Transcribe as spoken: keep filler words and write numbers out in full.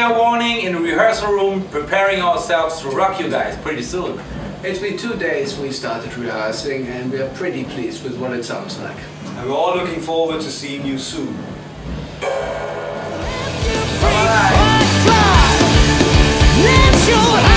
fair warning, in the rehearsal room, preparing ourselves to rock you guys pretty soon. It's been two days we started rehearsing and we're pretty pleased with what it sounds like. And we're all looking forward to seeing you soon. Bye-bye.